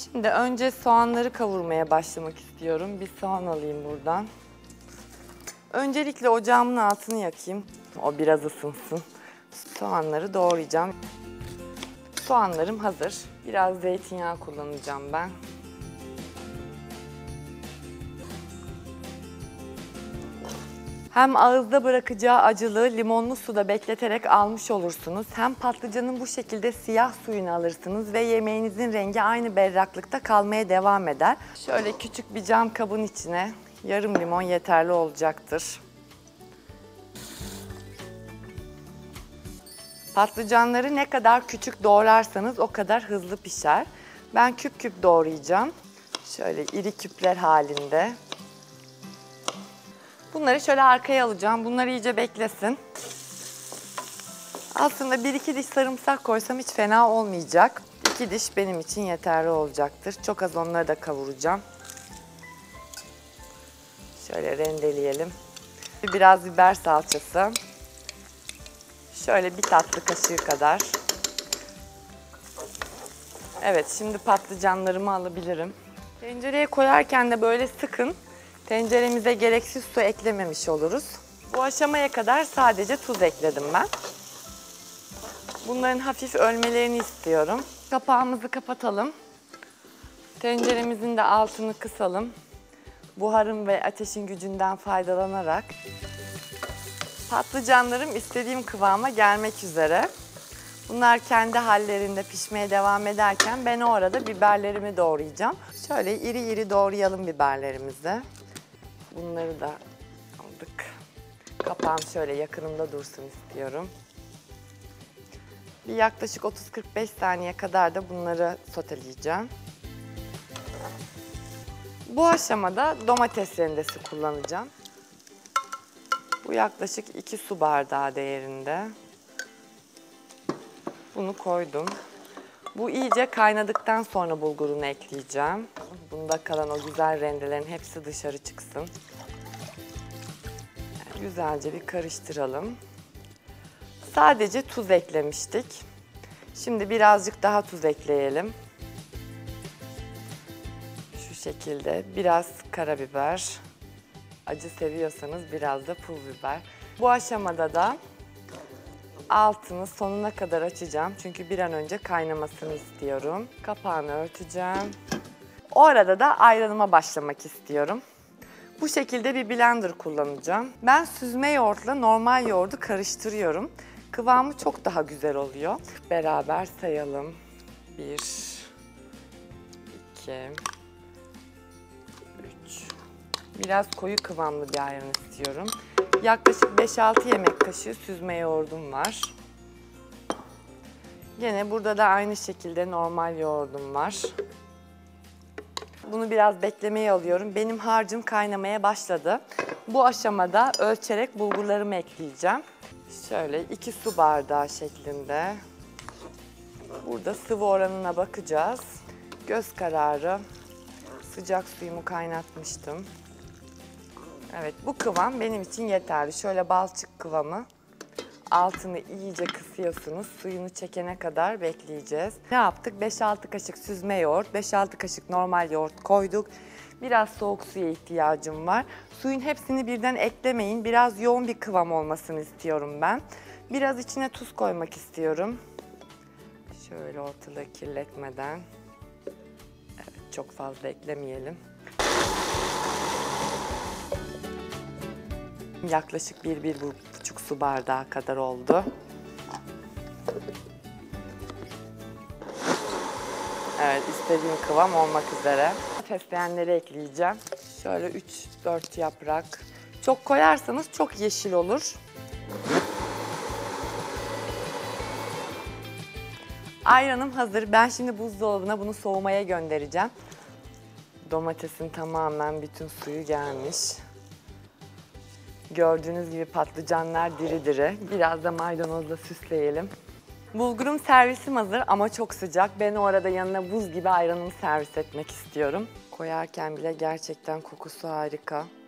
Şimdi önce soğanları kavurmaya başlamak istiyorum. Bir soğan alayım buradan. Öncelikle ocağımın altını yakayım. O biraz ısınsın. Soğanları doğrayacağım. Soğanlarım hazır. Biraz zeytinyağı kullanacağım ben. Hem ağızda bırakacağı acılığı limonlu suda bekleterek almış olursunuz. Hem patlıcanın bu şekilde siyah suyunu alırsınız ve yemeğinizin rengi aynı berraklıkta kalmaya devam eder. Şöyle küçük bir cam kabın içine yarım limon yeterli olacaktır. Patlıcanları ne kadar küçük doğrarsanız o kadar hızlı pişer. Ben küp küp doğrayacağım. Şöyle iri küpler halinde. Bunları şöyle arkaya alacağım. Bunlar iyice beklesin. Aslında 1-2 diş sarımsak koysam hiç fena olmayacak. 2 diş benim için yeterli olacaktır. Çok az onları da kavuracağım. Şöyle rendeleyelim. Biraz biber salçası. Şöyle bir tatlı kaşığı kadar. Evet, şimdi patlıcanlarımı alabilirim. Tencereye koyarken de böyle sıkın. Tenceremize gereksiz su eklememiş oluruz. Bu aşamaya kadar sadece tuz ekledim ben. Bunların hafif ölmelerini istiyorum. Kapağımızı kapatalım. Tenceremizin de altını kısalım. Buharın ve ateşin gücünden faydalanarak. Patlıcanlarım istediğim kıvama gelmek üzere. Bunlar kendi hallerinde pişmeye devam ederken ben o arada biberlerimi doğrayacağım. Şöyle iri iri doğrayalım biberlerimizi. Bunları da aldık. Kapağım şöyle yakınımda dursun istiyorum. Bir yaklaşık 30-45 saniye kadar da bunları soteleyeceğim. Bu aşamada domates rendesi kullanacağım. Bu yaklaşık 2 su bardağı değerinde. Bunu koydum. Bu iyice kaynadıktan sonra bulgurunu ekleyeceğim. Bunda kalan o güzel rendelerin hepsi dışarı çıksın. Güzelce bir karıştıralım. Sadece tuz eklemiştik. Şimdi birazcık daha tuz ekleyelim. Şu şekilde biraz karabiber. Acı seviyorsanız biraz da pul biber. Bu aşamada da altını sonuna kadar açacağım. Çünkü bir an önce kaynamasını istiyorum. Kapağını örteceğim. O arada da ayranıma başlamak istiyorum. Bu şekilde bir blender kullanacağım. Ben süzme yoğurtla normal yoğurdu karıştırıyorum. Kıvamı çok daha güzel oluyor. Beraber sayalım. 1, 2, 3. Biraz koyu kıvamlı bir ayran istiyorum. Yaklaşık 5-6 yemek kaşığı süzme yoğurdum var. Yine burada da aynı şekilde normal yoğurdum var. Bunu biraz beklemeye alıyorum. Benim harcım kaynamaya başladı. Bu aşamada ölçerek bulgurlarımı ekleyeceğim. Şöyle 2 su bardağı şeklinde. Burada sıvı oranına bakacağız. Göz kararı sıcak suyumu kaynatmıştım. Evet, bu kıvam benim için yeterli. Şöyle balçık kıvamı. Altını iyice kısıyorsunuz. Suyunu çekene kadar bekleyeceğiz. Ne yaptık? 5-6 kaşık süzme yoğurt, 5-6 kaşık normal yoğurt koyduk. Biraz soğuk suya ihtiyacım var. Suyun hepsini birden eklemeyin. Biraz yoğun bir kıvam olmasını istiyorum ben. Biraz içine tuz koymak istiyorum. Şöyle ortalığı kirletmeden. Evet, çok fazla eklemeyelim. Yaklaşık 1-1,5 su bardağı kadar oldu. Evet, istediğim kıvam olmak üzere. Fesleğenleri ekleyeceğim. Şöyle 3-4 yaprak. Çok koyarsanız çok yeşil olur. Ayranım hazır. Ben şimdi buzdolabına bunu soğumaya göndereceğim. Domatesin tamamen bütün suyu gelmiş. Gördüğünüz gibi patlıcanlar diri diri. Biraz da maydanozla süsleyelim. Bulgurum servisim hazır ama çok sıcak. Ben o arada yanına buz gibi ayranımı servis etmek istiyorum. Koyarken bile gerçekten kokusu harika.